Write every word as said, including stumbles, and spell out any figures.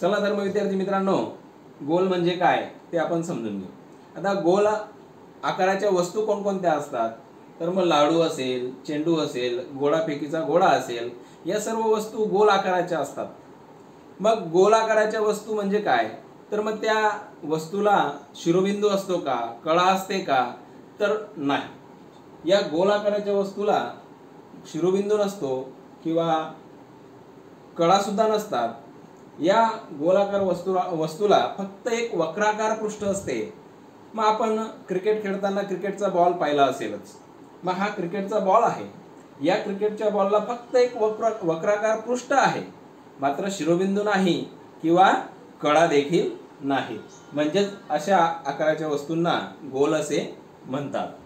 चला तर मग विद्यार्थी मित्रांनो, गोल म्हणजे काय ते आपण समजून घेऊ. आता गोल आकाराच्या वस्तू कोणकोणत्या असतात, तर मग लाडू असेल, चेंडू असेल, गोळाफेकीचा गोळा असेल, या सर्व वस्तू गोल आकाराच्या असतात. मग गोल आकाराच्या वस्तू म्हणजे काय, तर मग त्या वस्तूला शिरोबिंदू असतो का, कळा असते का, तर नाही. या गोल आकाराच्या वस्तूला शिरोबिंदू नसतो किंवा कळा सुद्धा नसतात. या गोलाकार वस्तूला वस्तूला फक्त एक वक्राकार पृष्ठ असते. मग आपण क्रिकेट खेळताना क्रिकेटचा बॉल पाहिला असेलच. मग हा क्रिकेटचा बॉल आहे. या क्रिकेटच्या बॉलला फक्त एक वक्र वक्राकार पृष्ठ आहे, मात्र शिरोबिंदू नाही किंवा कळा देखील नाही. म्हणजेच अशा आकाराच्या वस्तूंना गोल असे म्हणतात.